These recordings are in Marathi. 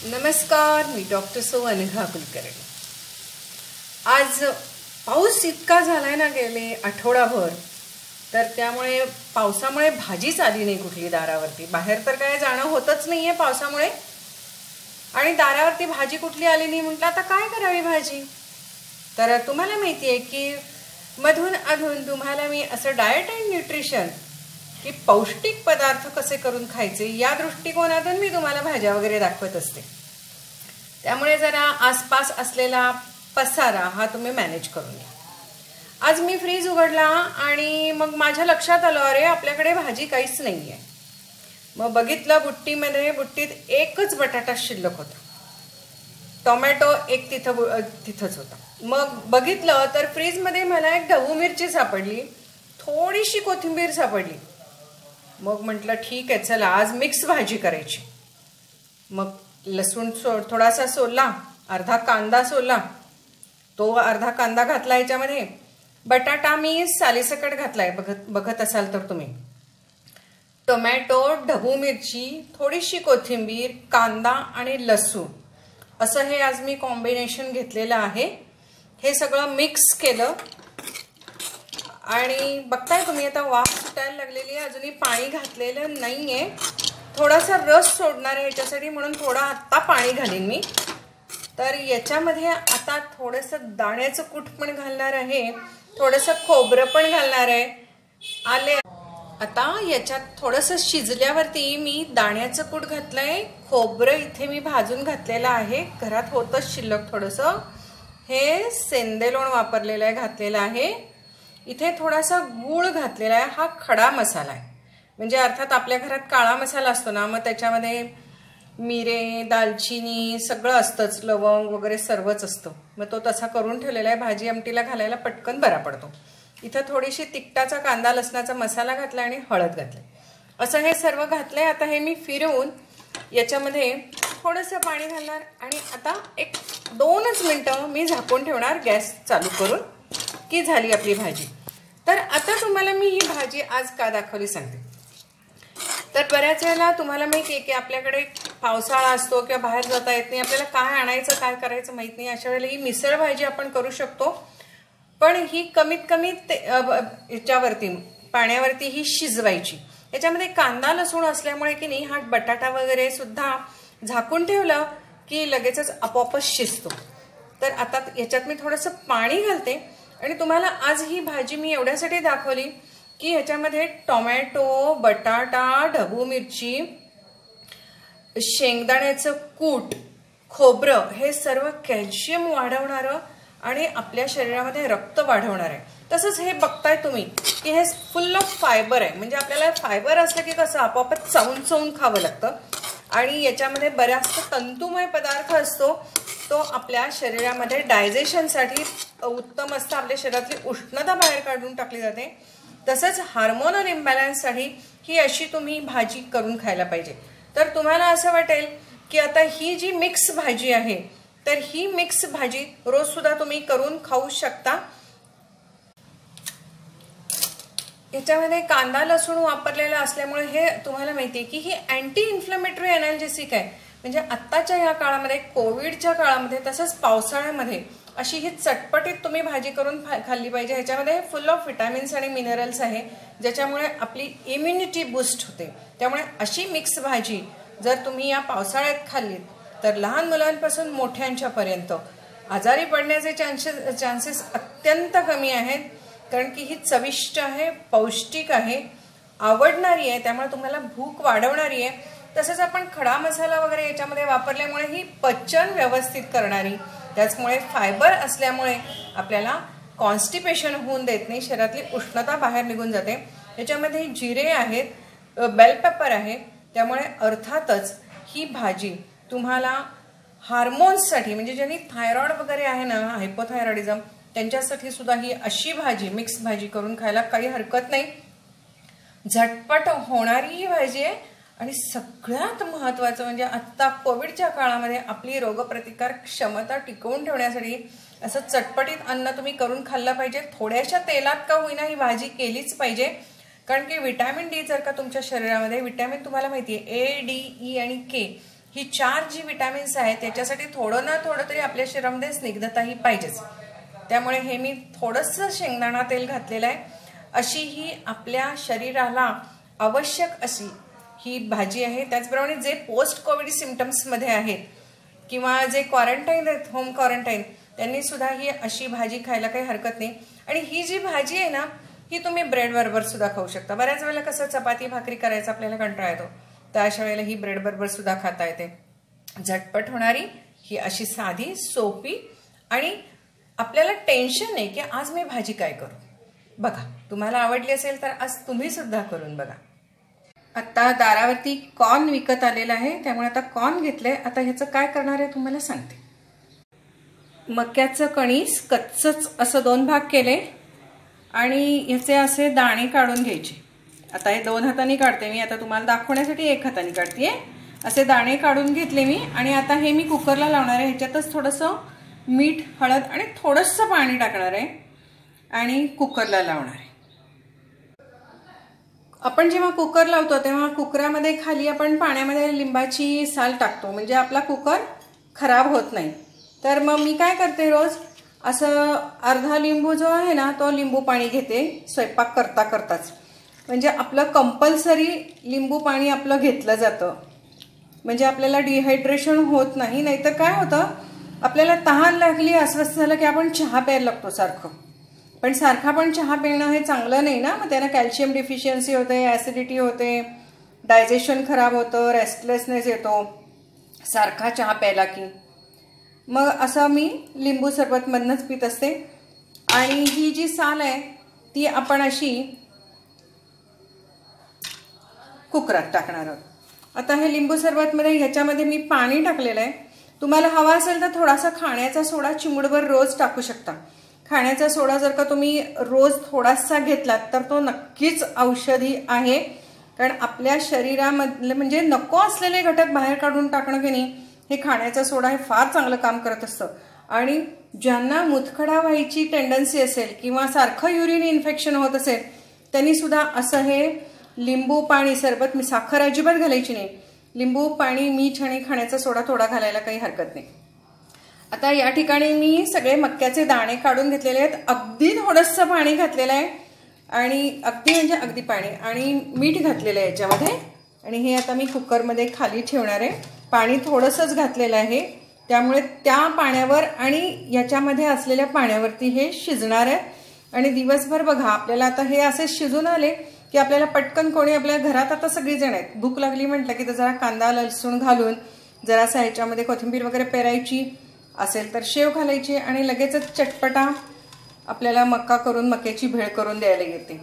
नमस्कार, मी डॉक्टर सौ अनघा कुलकर्णी। आज पाऊस इतका झालाय ना गेले आठवडाभर, तर त्यामुळे पावसामुळे भाजीच आली नाही कुठली दारावरती। बाहेर तर काय जाणं होतच नाहीये पावसामुळे, आणि दारावरती भाजी कुठली आली नाही। म्हटलं आता काय करावी भाजी। तर तुम्हाला माहिती आहे की मधून अधून तुम्हाला मी असं डाएट अँड न्यूट्रिशन की पौष्टिक पदार्थ कसे करून खायचे या दृष्टिकोनातून मी तुम्हाला भाज्या वगैरे दाखवत असते। त्यामुळे जरा आसपास असलेला पसारा हा तुम्ही मॅनेज करून घ्या। आज मी फ्रीज उघडला आणि मग माझ्या लक्षात आलं, अरे आपल्याकडे भाजी काहीच नाहीये। मग बघितलं बुट्टीत एकच बटाटा शिल्लक होता, टोमॅटो एक तिथंच होता। मग बघितलं तर फ्रीजमध्ये मला एक ढबू मिरची सापडली, थोडीशी कोथिंबीर सापडली। मग म्हटलं ठीक आहे, चला आज मिक्स भाजी करायची। मग लसूण थोडासा सोलला, अर्धा कांदा सोलला, तो अर्धा कांदा घातला याच्यामध्ये। बटाटा मी सालीसकट घातलाय, बघत असाल तर तुम्ही। टोमॅटो, ढबू मिरची, थोडीशी कोथिंबीर, कांदा आणि लसूण असं हे आज मी कॉम्बिनेशन घेतलेलं आहे। हे सगळं मिक्स केलं आणि बघताय तुम्ही आता वाफ सुटायला लागलेली आहे। अजूनही पाणी घातलेलं नाहीये, थोडासा रस सोडणार आहे याच्यासाठी, म्हणून थोडा आत्ता पाणी घालीन मी। तर याच्यामध्ये आता थोडंसं दाण्याचं कूट पण घालणार आहे, थोडंसं खोबरं पण घालणार आहे। आले आता याच्यात थोडंसं शिजल्यावरती मी दाण्याचं कूट घातलंय, खोबरं इथे मी भाजून घातलेलं आहे, घरात होतंच शिल्लक थोडंसं। हे सेंदेलोण वापरलेलं आहे, घातलेलं आहे। इथे थोडासा गूळ घातलेला आहे, हा खडा मसाला आहे। म्हणजे अर्थात आपल्या घरात काळा मसाला असतो ना, मग त्याच्यामध्ये मिरे, दालचिनी सगळं असतंच, लवंग वगैरे सर्वच असतं। मग तो तसा करून ठेवलेला आहे, भाजी आमटीला घालायला पटकन बरा पडतो। इथं थोडीशी तिखटाचा कांदा लसणाचा मसाला घातला आणि हळद घातली, असं हे सर्व घातलंय। आता हे मी फिरवून याच्यामध्ये थोडंसं पाणी घालणार आणि आता एक 2च मिनिटं मी झाकून ठेवणार गॅस चालू करून, की झाली आपली भाजी। तर आता तुम्हाला मी ही भाजी आज का दाखवली सांगते। तर बऱ्याच वेळेला तुम्हाला माहिती आहे की आपल्याकडे पावसाळा असतो किंवा बाहेर जाता येत नाही, आपल्याला काय आणायचं काय करायचं माहित नाही। अशा वेळेला ही मिसळ भाजी आपण करू शकतो, पण ही कमीत कमी याच्यावरती पाण्यावरती ही शिजवायची। याच्यामध्ये कांदा लसूण असल्यामुळे की नाही हा बटाटा वगैरे सुद्धा झाकून ठेवलं की लगेचच आपोआपच शिजतो। तर आता याच्यात मी थोडंसं पाणी घालते आणि तुम्हाला आज ही भाजी मी एवढ्यासाठी दाखवली की ह्याच्यामध्ये टोमॅटो, बटाटा, ढबू मिरची, शेंगदाण्याचं कूट, खोबरं हे सर्व कॅल्शियम वाढवणारं आणि आपल्या शरीरामध्ये रक्त वाढवणार आहे। तसंच हे बघताय तुम्ही की हे फुल ऑफ फायबर आहे। म्हणजे आपल्याला फायबर असलं की कसं आपोआपच चावून खावं लागतं, आणि याच्यामध्ये बराचसा तंतुमय पदार्थ असतो, तो आपल्या शरीरामध्ये डायजेशनसाठी उत्तम असतं, आपल्या शरीरातली उष्णता बाहेर काढून टाकली जाते। तसंच हार्मोनल इम्बॅलन्ससाठी ही अशी तुम्ही भाजी करून खायला पाहिजे। तर तुम्हाला असं वाटेल की आता ही जी मिक्स भाजी आहे, तर ही मिक्स भाजी रोज सुद्धा तुम्ही करून खाऊ शकता। याच्यामध्ये कांदा लसूण वापरलेला असल्यामुळे हे तुम्हाला माहिती आहे की ही अँटी इन्फ्लेमेटरी एनाल्जेसिक आहे। म्हणजे आत्ताच्या या काळामध्ये, कोविडच्या काळामध्ये, तसंच पावसाळ्यामध्ये अशी ही चटपटीत तुम्ही भाजी करून खाल्ली पाहिजे। ह्याच्यामध्ये फुल ऑफ विटॅमिन्स आणि मिनरल्स आहे, ज्याच्यामुळे आपली इम्युनिटी बूस्ट होते। त्यामुळे अशी मिक्स भाजी जर तुम्ही या पावसाळ्यात खाल्लीत तर लहान मुलांपासून मोठ्यांच्यापर्यंत आजारी पडण्याचे चान्सेस अत्यंत कमी आहेत, कारण की ही चविष्ट आहे, पौष्टिक आहे, आवडणारी आहे, त्यामुळे तुम्हाला भूक वाढवणारी आहे। तसंच आपण खडा मसाला वगैरे याच्यामध्ये वापरल्यामुळे ही पचन व्यवस्थित करणारी, त्याचमुळे फायबर असल्यामुळे आपल्याला कॉन्स्टिपेशन होऊन देत नाही, शरीरातली उष्णता बाहेर निघून जाते। याच्यामध्ये जिरे आहेत, बेल पेपर आहे, त्यामुळे अर्थातच ही भाजी तुम्हाला हार्मोन्ससाठी, म्हणजे ज्यांनी थायरॉइड वगैरे आहे ना, हायपोथायरॉइडिझम, त्यांच्यासाठी सुद्धा ही अशी भाजी मिक्स भाजी करून खायला काही हरकत नाही। झटपट होणारी ही भाजी आहे, आणि सगळ्यात महत्त्वाचं म्हणजे आत्ता कोविडच्या काळामध्ये आपली रोगप्रतिकार क्षमता टिकवून ठेवण्यासाठी असं चटपटीत अन्न तुम्ही करून खाल्लं पाहिजे। थोड्याशा तेलात का होईना ही भाजी केलीच पाहिजे, कारण की विटॅमिन डी जर का तुमच्या शरीरामध्ये, विटॅमिन तुम्हाला माहिती आहे A, D, E आणि K ही 4 जी विटॅमिन्स आहेत त्याच्यासाठी थोडं ना थोडं तरी आपल्या शरीरामध्ये स्निग्धता ही पाहिजेच. त्यामुळे हे मी थोडंसं शेंगदाणा तेल घातलेलं आहे. अशी ही आपल्या शरीराला आवश्यक अशी ही भाजी आहे. त्याचप्रमाणे जे पोस्ट कोविड सिम्पटम्समध्ये आहेत किंवा जे क्वारंटाईन आहेत, होम क्वारंटाईन, त्यांनी सुद्धा ही अशी भाजी खायला काही हरकत नाही. आणि ही जी भाजी आहे ना, ही तुम्ही ब्रेड बरोबर सुद्धा खाऊ शकता. बऱ्याच वेळेला कसं चपाती भाकरी करायचा आपल्याला कंटाळा येतो, तर अशा वेळेला ही ब्रेड बरोबर सुद्धा खाता येते. झटपट होणारी ही अशी साधी सोपी आणि आपल्याला टेन्शन नाही की आज मी भाजी काय करू. बघा, तुम्हाला आवडली असेल तर आज तुम्ही सुद्धा करून बघा. आता दारावरती कॉर्न विकत आलेला आहे, त्यामुळे आता कॉर्न घेतलंय. आता ह्याचं काय करणार आहे तुम्हाला सांगते. मक्याचं कणीस कच्चच असं 2 भाग केले आणि ह्याचे असे दाणे काढून घ्यायचे. आता हे 2 हातांनी काढते मी, आता तुम्हाला दाखवण्यासाठी 1 हातांनी काढतेय. असे दाणे काढून घेतले मी आणि आता हे मी कुकरला लावणार आहे. ह्याच्यातच थोडंसं मीठ, हळद आणि थोडंसं पाणी टाकणार आहे आणि कुकरला लावणार आहे. आपण जेव्हा कुकर लावतो तेव्हा कुकरामध्ये खाली आपण पाण्यामध्ये लिंबाची साल टाकतो, म्हणजे आपला कुकर खराब होत नाही. तर मग मी काय करते, रोज असं अर्धा लिंबू जो आहे ना तो लिंबू पाणी घेते स्वयंपाक करता करताच. म्हणजे आपलं कंपल्सरी लिंबू पाणी आपलं घेतलं जातं, म्हणजे आपल्याला डिहायड्रेशन होत नाही. नाहीतर काय होतं, आपल्याला तहान लागली, अस्वस्थ झालं की आपण चहा प्यायला लागतो सारखं. पण सारखा पण चहा पिणं हे चांगलं नाही ना. मग त्यानं कॅल्शियम डिफिशियन्सी होते, ॲसिडिटी होते, डायजेशन खराब होतं, रेस्टलेसनेस येतो सारखा चहा प्यायला की. मग असं मी लिंबू सरबतमधनंच पित असते. आणि ही जी साल आहे ती आपण अशी कुकरात टाकणार आहोत. आता हे लिंबू सरबतमध्ये ह्याच्यामध्ये मी पाणी टाकलेलं आहे. तुम्हाला हवा असेल तर थोडासा खाण्याचा सोडा चिमूटभर रोज टाकू शकता. खाण्याचा सोडा जर का तुम्ही रोज थोडासा घेतलात तर तो नक्कीच औषधी आहे. कारण आपल्या शरीरामधले म्हणजे नको असलेले घटक बाहेर काढून टाकणं की नाही, हे खाण्याचा सोडा हे फार चांगलं काम करत असतं. आणि ज्यांना मुतखडा व्हायची टेंडन्सी असेल किंवा सारखं युरिन इन्फेक्शन होत असेल त्यांनी सुद्धा असं हे लिंबू पाणी सरबत, मी साखर अजिबात घालायची नाही, लिंबू पाणी, मीठ आणि खाण्याचा सोडा थोडा घालायला काही हरकत नाही. आता या ठिकाणी मी सगळे मक्याचे दाणे काढून घेतलेले आहेत. अगदी थोडंसं पाणी घातलेलं आहे आणि अगदी म्हणजे अगदी पाणी आणि मीठ घातलेलं आहे याच्यामध्ये. आणि हे आता मी कुकरमध्ये खाली ठेवणार आहे. पाणी थोडंसंच घातलेलं आहे, त्यामुळे त्या पाण्यावर आणि याच्यामध्ये असलेल्या पाण्यावरती हे शिजणार आहे. आणि दिवसभर बघा, आपल्याला आता हे असे शिजून आले की आपल्याला पटकन, कोणी आपल्या घरात आता सगळीजण आहेत, भूक लागली म्हटलं की तर जरा कांदा लसूण घालून जरासा ह्याच्यामध्ये कोथिंबीर वगैरे पेरायची असेल तर शेव घालायची आणि लगेचच चटपटा आपल्याला मक्का करून मक्याची भेळ करून द्यायला येते.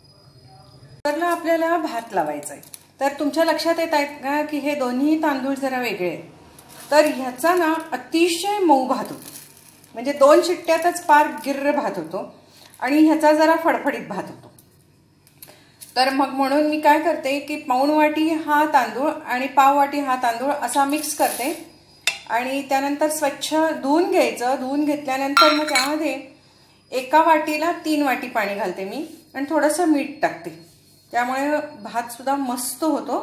तर आपल्याला भात लावायचा आहे. तर तुमच्या लक्षात येत आहेत का की हे दोन्ही तांदूळ जरा वेगळे आहेत. तर ह्याचा ना अतिशय मऊ भात होतो, म्हणजे 2 शिट्ट्यातच पार गिर्र भात होतो आणि ह्याचा जरा फडफडीत भात होतो. तर मग म्हणून मी काय करते की पाऊण वाटी हा तांदूळ आणि पाव वाटी हा तांदूळ असा मिक्स करते आणि त्यानंतर स्वच्छ धुवून घ्यायचं. धुवून घेतल्यानंतर मग त्यामध्ये 1 वाटीला 3 वाटी पाणी घालते मी आणि थोडंसं मीठ टाकते, त्यामुळे भात सुद्धा मस्त होतो.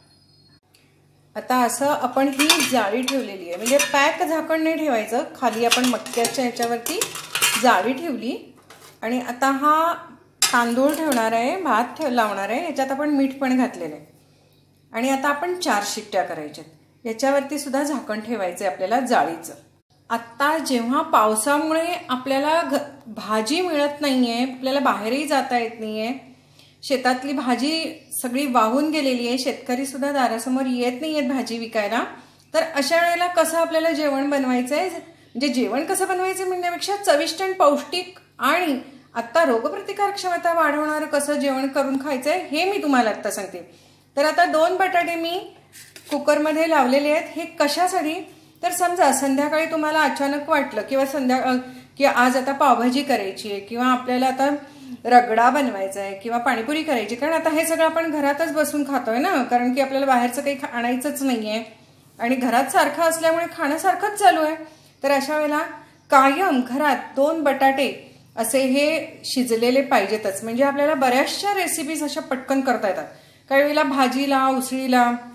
आता असं आपण ही जाळी ठेवलेली आहे, म्हणजे पॅक झाकण नाही ठेवायचं, खाली आपण मक्याच्या ह्याच्यावरती जाळी ठेवली आणि आता हा तांदूळ ठेवणार आहे, भात लावणार आहे. याच्यात आपण मीठ पण घातलेलं आहे आणि आता आपण 4 शिट्ट्या करायच्यात. याच्यावरती सुद्धा झाकण ठेवायचं आहे आपल्याला जाळीचं. आत्ता जेव्हा पावसामुळे आपल्याला भाजी मिळत नाहीये, आपल्याला बाहेरही जाता येत नाहीये, शेतातली भाजी सगळी वाहून गेलेली आहे, शेतकरी सुद्धा दारासमोर येत नाहीयेत भाजी विकायला, तर अशा वेळेला कसं आपल्याला जेवण बनवायचं आहे, म्हणजे जेवण कसं बनवायचं म्हणण्यापेक्षा चविष्ट आणि पौष्टिक आणि आता रोगप्रतिकार क्षमता वाढवणारं कसं जेवण करून खायचंय हे मी तुम्हाला आता सांगते. तर आता 2 बटाटे मी कुकरमध्ये लावलेले आहेत. हे कशासाठी, तर समजा संध्याकाळी तुम्हाला अचानक वाटलं किंवा की आज आता पावभाजी करायची आहे किंवा आपल्याला आता रगडा बनवायचा आहे किंवा पाणीपुरी करायची, कारण आता हे सगळं आपण घरातच बसून खातोय ना, कारण की आपल्याला बाहेरचं काही आणायचंच नाहीये आणि घरात सारखं असल्यामुळे खाणं सारखंच चालू आहे. तर अशा वेळेला कायम घरात 2 बटाटे असे हे शिजलेले पाहिजेतच, म्हणजे आपल्याला बऱ्याचशा रेसिपीज अशा पटकन करता येतात. काही वेळेला भाजीला, उसळीला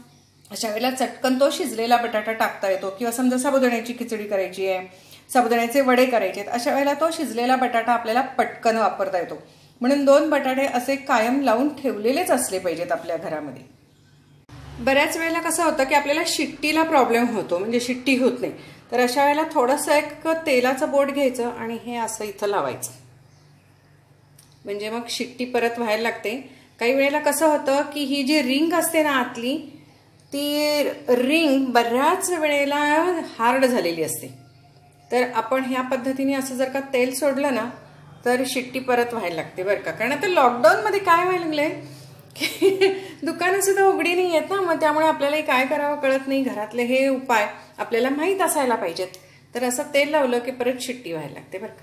अशा वेळेला चटकन तो शिजलेला बटाटा टाकता येतो. किंवा समजा साबुदाण्याची खिचडी करायची आहे, साबुदाण्याचे वडे करायचे आहेत, अशा वेळेला तो शिजलेला बटाटा आपल्याला पटकन वापरता येतो. म्हणून 2 बटाटे असे कायम लावून ठेवलेलेच असले पाहिजेत आपल्या घरामध्ये. बऱ्याच वेळेला कसं होतं की आपल्याला शिट्टीला प्रॉब्लेम होतो, म्हणजे शिट्टी होत नाही. तर अशा वेळेला थोडंसं एक तेलाचं बोट घ्यायचं आणि हे असं इथं लावायचं, म्हणजे मग शिट्टी परत व्हायला लागते. काही वेळेला कसं होतं की ही जी रिंग असते ना आतली, ती रिंग बऱ्याच वेळेला हार्ड झालेली असते. तर आपण ह्या पद्धतीने असं जर का तेल सोडलं ना तर शिट्टी परत व्हायला लागते बरं का. कारण आता लॉकडाऊनमध्ये काय व्हायला लागलंय की दुकानं सुद्धा उघडी नाही आहेत ना, मग त्यामुळे आपल्याला काय करावं कळत नाही. घरातले हे उपाय आपल्याला माहीत असायला पाहिजेत. तर असं तेल लावलं की परत शिट्टी व्हायला लागते बरं का.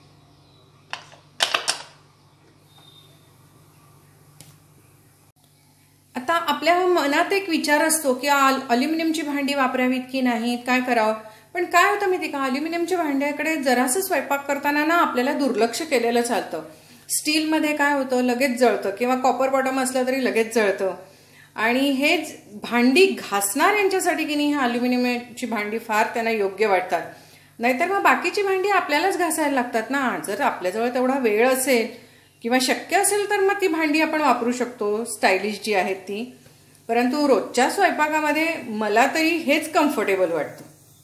आता आपल्या मनात एक विचार असतो की अल्युमिनियमची भांडी वापरावीत की नाहीत, काय करावं. पण काय होतं माहिती का, अल्युमिनियमच्या भांड्याकडे जरासं स्वयंपाक करताना ना आपल्याला दुर्लक्ष केलेलं चालतं. स्टीलमध्ये काय होतं, लगेच जळतं, किंवा कॉपर बॉटम असलं तरी लगेच जळतं. आणि हेच भांडी घासणार यांच्यासाठी की नाही, ह्या अल्युमिनियमची भांडी फार त्यांना योग्य वाटतात. नाहीतर मग बाकीची भांडी आपल्यालाच घासायला लागतात ना. जर आपल्याजवळ तेवढा वेळ असेल किंवा शक्य असेल तर मग ती भांडी आपण वापरू शकतो, स्टायलिश जी आहेत ती. परंतु रोजच्या स्वयंपाकामध्ये मला तरी हेच कम्फर्टेबल वाटतं.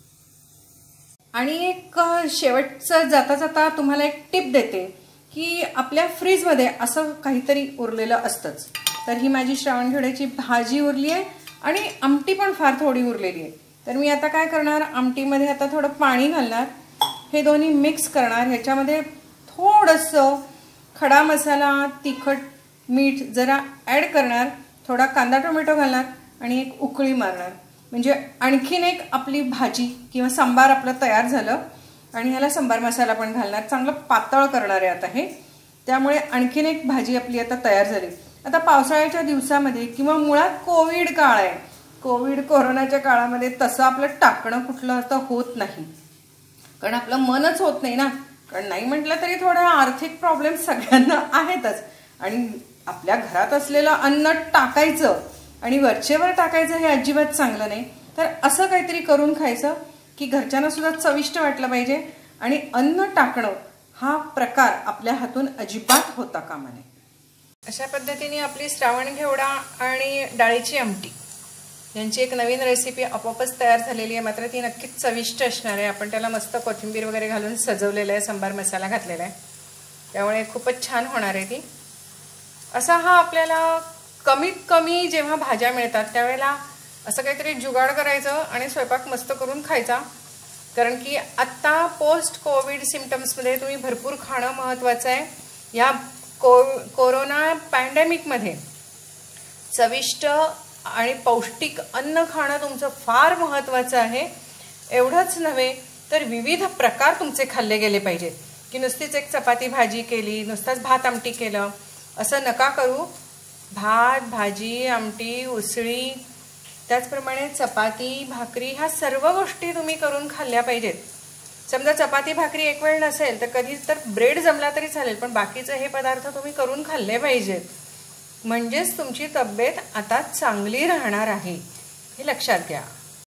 आणि एक शेवटचं जाता जाता तुम्हाला एक टिप देते की आपल्या फ्रीजमध्ये असं काहीतरी उरलेलं असतंच. तर ही माझी श्रावण घेवड्याची भाजी उरली आहे आणि आमटी पण फार थोडी उरलेली आहे. तर मी आता काय करणार, आमटीमध्ये आता थोडं पाणी घालणार, हे दोन्ही मिक्स करणार. ह्याच्यामध्ये थोडंसं खडा मसाला, तिखट, मीठ जरा ॲड करणार, थोडा कांदा टोमॅटो घालणार आणि एक उकळी मारणार. म्हणजे आणखीन एक आपली भाजी किंवा सांबार आपलं तयार झालं. आणि ह्याला सांबार मसाला पण घालणार, चांगलं पातळ करणार आहे आता हे. त्यामुळे आणखीन एक भाजी आपली आता तयार झाली. आता पावसाळ्याच्या दिवसामध्ये किंवा मुळात कोविड काळ आहे, कोरोनाच्या काळामध्ये तसं आपलं टाकणं कुठलं आता होत नाही. कारण आपलं मनच होत नाही ना. कारण नाही म्हटलं तरी थोडा आर्थिक प्रॉब्लेम सगळ्यांना आहेतच. आणि आपल्या घरात असलेलं अन्न टाकायचं आणि वरचेवर टाकायचं हे अजिबात चांगलं नाही. तर असं काहीतरी करून खायचं की घरच्यांना सुद्धा चविष्ट वाटलं पाहिजे. आणि अन्न टाकणं हा प्रकार आपल्या हातून अजिबात होता कामा नये. अशा पद्धतीने आपली श्रावण घेवडा आणि डाळीची आमटी यांची एक नवीन रेसिपी आपोआपच तयार झालेली आहे. मात्र ती नक्कीच चविष्ट असणार आहे. आपण त्याला मस्त कोथिंबीर वगैरे घालून सजवलेलं आहे, सांबार मसाला घातलेला आहे, त्यामुळे खूपच छान होणार आहे ती. असा हा आपल्याला कमीत कमी जेव्हा भाज्या मिळतात त्यावेळेला असं काहीतरी जुगाड करायचं आणि स्वयंपाक मस्त करून खायचा. कारण की आत्ता पोस्ट कोविड सिम्टम्समध्ये तुम्ही भरपूर खाणं महत्त्वाचं आहे. या कोरोना पॅन्डेमिकमध्ये चविष्ट आणि पौष्टिक अन्न खाणं तुमचं फार महत्त्वाचं आहे. एवढंच नव्हे तर विविध प्रकार तुमचे खाल्ले गेले पाहिजेत. की नुसतीच एक चपाती भाजी केली, नुसताच भात आमटी केलं, असं नका करू. भात, भाजी, आमटी, उसळी, त्याचप्रमाणे चपाती, भाकरी, ह्या सर्व गोष्टी तुम्ही करून खाल्ल्या पाहिजेत. समजा चपाती भाकरी एक वेळ नसेल तर कधी तर ब्रेड जमला तरी चालेल, पण बाकीचे हे पदार्थ तुम्ही करून खाल्ले पाहिजेत. म्हणजेच तुमची तब्येत आता चांगली राहणार आहे, हे लक्षात घ्या.